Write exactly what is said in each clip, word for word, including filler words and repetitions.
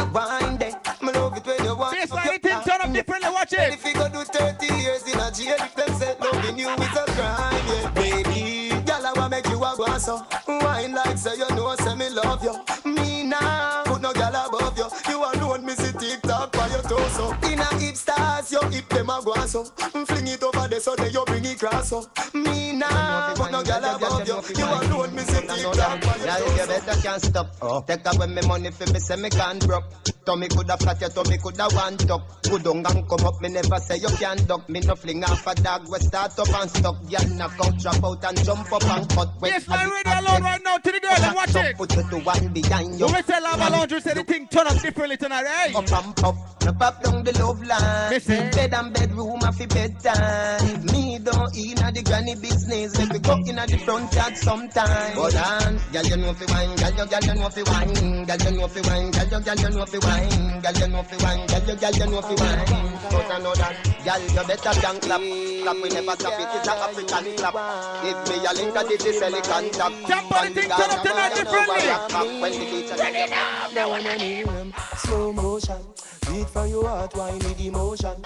wind it. Me love it when you want. Bassline, anything turn up differently, watch it. If you go do thirty years in a jail, if them say loving you is a crime, yeah. Baby, girl, I wanna make you a go so. Wine like say you know, say me love you. Me now, put no girl above you. You alone, me see TikTok by your torso. In a hip stars, you hip them a go so. Fling it over there so then you bring it cross so. Me now, put no girl above you. You alone, me see TikTok by your torso. You better can't stop. Oh. Take away me money for me say me can't broke. Tommy coulda flat, your tummy coulda one tuck. Good on and come up, me never say you can't duck. Me no fling off a dog, we start up and stop. Girl knock out, drop out and jump up and cut. Bassline ready alone right now to the girl and watch it. Put you to one behind you. We tell Lava Laundry say the thing turn up differently tonight, eh? Up and pop, no pop down the love line. Bed and bedroom a fi bedtime. Me don't inna the granny business. Let me go inna the front yard sometime. But on, girl you know fi wine, girl you girl you know fi wine, girl you know fi wine, girl you girl you know fi wine, girl you know fi wine, girl you girl you know fi wine. But I know that, girl you better can clap. Clap we never stop it, it's a African clap. Give me a link that it is silicon tap. Jump on the thing, turn up tonight differently. When the beats are ready now. Now when I need them, slow motion. Beat from your heart, why need emotion?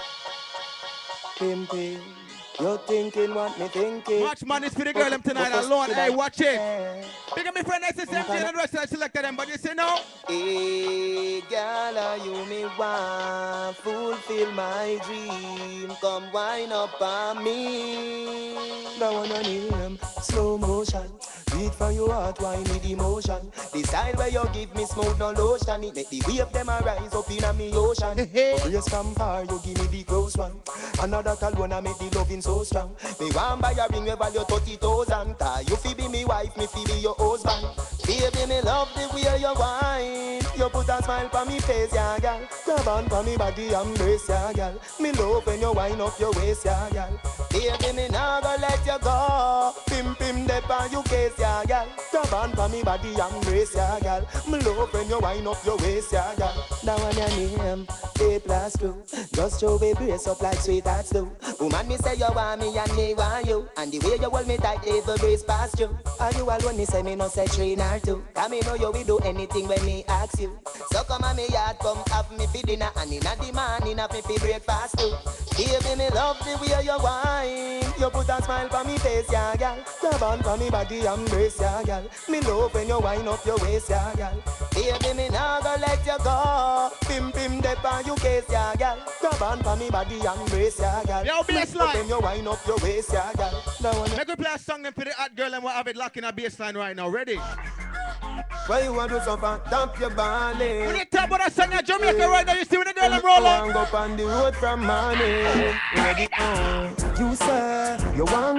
Pimping, you're thinking what me thinking. Watch man, it's for the girl them tonight alone. Hey, watch it. Big up my friend S S M J and the rest I selected them, but you say no. Hey, girl, you me want fulfill my dream. Come wind up on me. Now when I need them, slow motion. Beat from your heart, why need emotion? The style where you give me smooth no lotion. It make the wave them a rise up in a me ocean. Brace from far, you give me the close one. Another tall one, I make the loving so strong. Me want buy a ring, we value thirty thousand. You fi be me wife, me fi be your husband. Baby, me love the way you whine. You put a smile on me face, yeah, girl. Grab on for me body, embrace, yeah, girl. Me love when you wind up your waist, yeah, girl. Baby, me nah go let you go. Pim pim dep on you case, yeah, girl. Grab on for me body, embrace, yeah, girl. Me love when you wind up your waist, yeah, girl. Now when your name, A plus two. Just show me brace up like sweethearts do. Woman, me say you want me and me want you. And the way you hold me tight, every breeze past you. Are you alone? Me say me no say three nor two. Cause me know you will do anything when me ask you. So come on me yard, come have me for dinner. And in a the morning, have me for breakfast too. Baby, me love the way you whine. You put a smile on me face, yeah, girl. Grab on for me body, embrace, yeah, girl. Me love when you wind up your waist, yeah, girl. Baby, me nah go let you go. Pim pim dep on you case, yeah, girl. Grab on for me body, embrace, yeah, girl. Yo, Bassline. When you wind up your waist, yeah, girl. Make we play a song then for the hot girl and we'll have it locked in a bassline right now. Ready? Why you want to do something? Dump your body. When you talk about a song in Jamaica right now, you see when the girl and roll on. You up on the road from morning. Ready on. You say you want.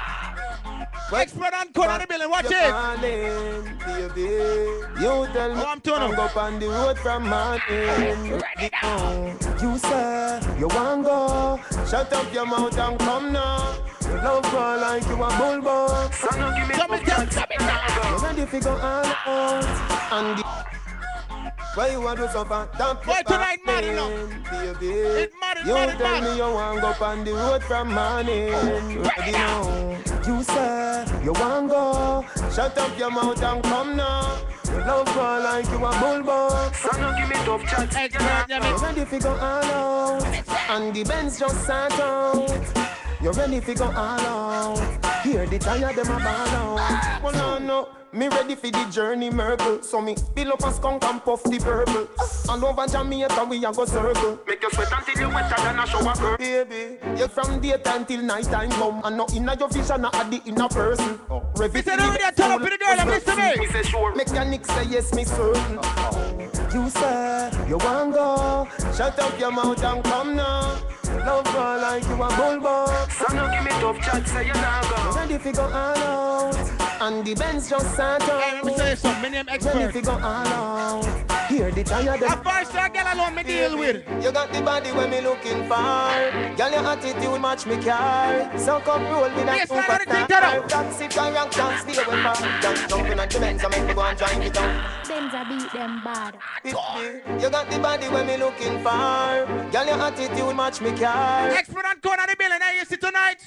Xpert and Code on the building, watch it. Darling, baby. You tell me. Oh, I'm turning. Go up on the road from morning. Ready on. You say you want go. Shut up your mouth and come now. Your love go like you a bullbox. So now give me Stop it down, stop it down. you ready to go all out. And the why you want to do something? Dump your Boy, tonight mad enough. baby. It mad, it You mad, it tell mad. me you want go on the road from morning. Ready now. You say you want go. Shut up your mouth and come now. Your love go like you a bullbox. So now give me tough chat. Xpert, yeah, You me. ready to go all out. And the Benz just sat out. You ready to go all out. Hear the tire them a ball out. Well, no, no. Me ready for the journey miracle. So me fill up a skunk and puff the purple. All over Jamaica we a go circle. Make you sweat until you wetter than a shower girl. Baby, you from daytime till night time come. And not inna your vision, not at the inner person. Oh. Me say already I turn up for the girl and listen to me. Me say sure. Mechanic say yes, me certain. You say you want go. Shut up your mouth and come now. Love go like you a bullbox. So now give me tough chat, say you nah go. Ready fi go all out. And the Benz just sat out. Hey, let me tell you something, my name Ready Xpert. fi go all out. Hear the tire them. A first a girl alone me deal with. You got the body when me looking for. Girl, your attitude match me car. So come roll with that Bassline, what do you think of that? That's it, I rank down, stay away from. Dance jumping at the Benz, I make me go and drive it down. Benz a beat them bad. You got the body when me looking for. Girl, your attitude match me car. Xpert and Code on the building, hey, you see tonight?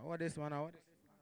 What this one? What this?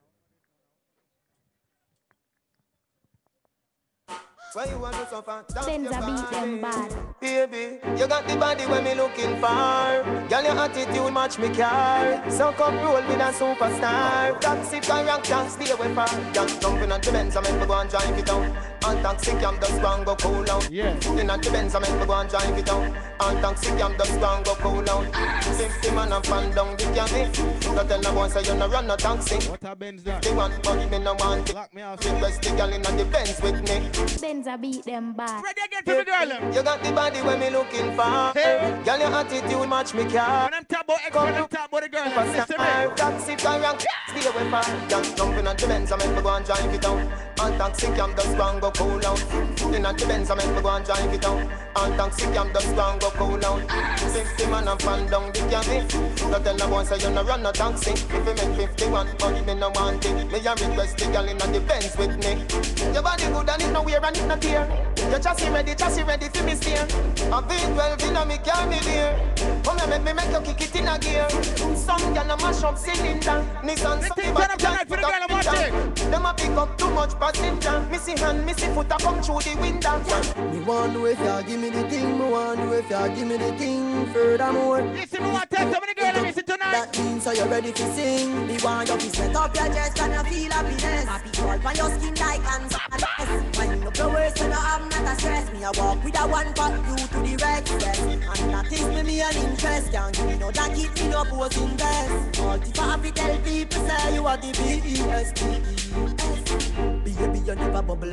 Why you want to suffer? Benza beat them bad. Baby, you got the body when me looking for. Girl, your attitude match me car. So come roll with a superstar. Taxi car and can't stay away far. Can't jump in at the Benz, I make me go and drive it down. And taxi cam just go and go cool out. Yeah. In at the Benz, I make me go and drive it down. And taxi cam just go and go cool out. Fifty man and fan down the cabin. Don't tell no one say you no run no taxi. What a Benz that? They want but me no want it. Lock me off. Request the girl in at the Benz with me. Benza beat them bad. Ready again for the girl. You got the body when me looking for. Hey. Girl, your attitude match me car. When I'm talking about Xpert, I'm talking about the girl. Listen to me. Taxi car and stay away far. Can't jump in at the Benz, I make me go and drive it down. And taxi cam just go and go cool out. In at the Benz, I make me go and drive it down. And taxi cam just go and go cool out. Fifty man and fan down the cabin. Don't tell no one say you no run no taxi. If you make fifty-one, but me no want it. Me a request the girl in at the Benz with me. Your body good and it no wear and it no tear. Your chassis ready, chassis ready for me steer. A V twelve in a me car me there. Come here make me make you kick it in a gear. Some girl a mash up cylinder. Nissan some back jack for the girl a watch it. Them a pick up too much passenger. Missy hand, missy foot a come through the window. Me want to if ya give me the thing. Me want to if ya give me the thing. Furthermore, Listen, me want to tell some of the girl I miss it tonight. that means so you ready to sing. Me want you to set up your chest and you feel happiness. Happy all on your skin like hands and ass. Wind up your waist so you have not a stress. Me a walk with a one pack you to the red stress. And that is me me an interest. Can't give me no that keep me no posing best. All if I have to tell people say you are the B E S T E S. Baby you never bubble.